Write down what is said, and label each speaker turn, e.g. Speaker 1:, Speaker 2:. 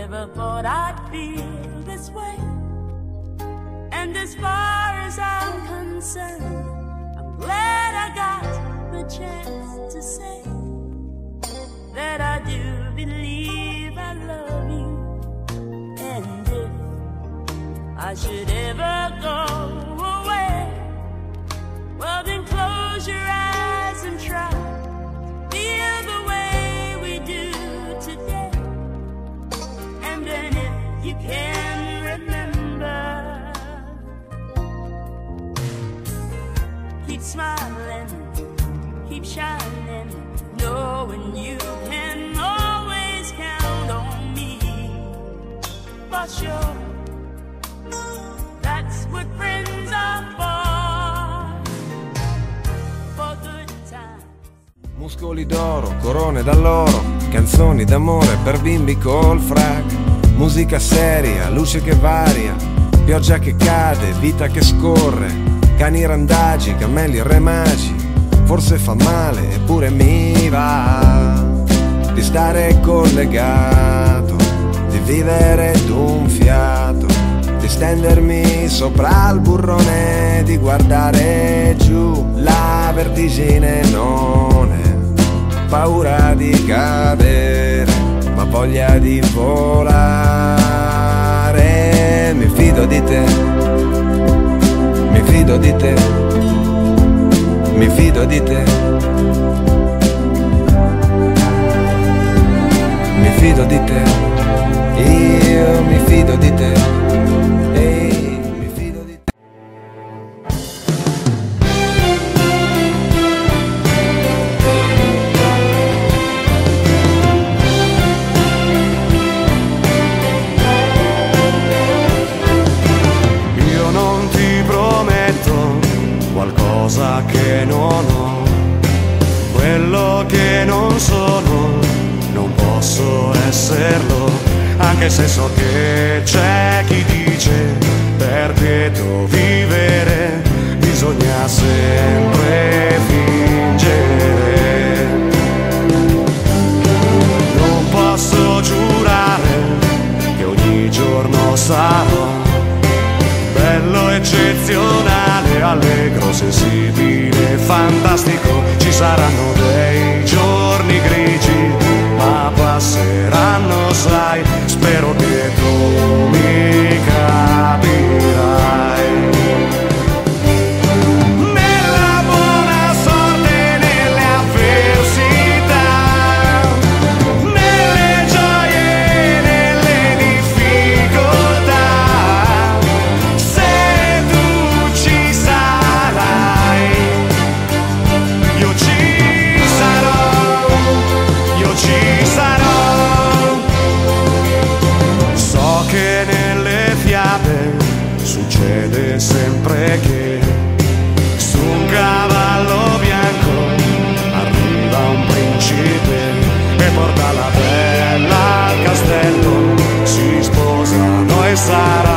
Speaker 1: never thought I'd feel this way. And as far as I'm concerned, I'm glad I got the chance to say that I do believe I love you. And if I should ever go away, well then close your eyes and try to feel the way we do today. And then if you can remember, keep smiling, keep shining, knowing you can always count on me. For sure, that's what friends are for good times.
Speaker 2: Muscoli d'oro, corone d'alloro, canzoni d'amore per bimbi col frac. Musica seria, luce che varia, pioggia che cade, vita che scorre, cani randagi, cammelli e re magi. Forse fa male, eppure mi va di stare collegato, di vivere d'un fiato, di stendermi sopra il burrone, di guardare giù. La vertigine non è paura di cadere, ma voglia di volare. Mi fido di te, mi fido di te, mi fido di te, mi fido di te, io mi fido di te, ehi, mi fido di te.
Speaker 3: Io non ti prometto qualcosa che non ho, quello che non sono non posso esserlo, anche se so che c'è chi dice per quieto vivere bisogna sempre fingere. Non posso giurare che ogni giorno sarò bello, eccezionale, allegro, sensibile, fantastico. Ci saranno dei giorni grigi, ma passeranno, sai, spero che tu mi capirai. Nella buona sorte e nelle avversità, nelle gioie e nelle difficoltà, se tu ci sarai, io ci sarò, io ci sarò. So che nelle fiabe succede sempre che su un cavallo bianco arriva un principe e porta la bella al castello, si sposano e sarà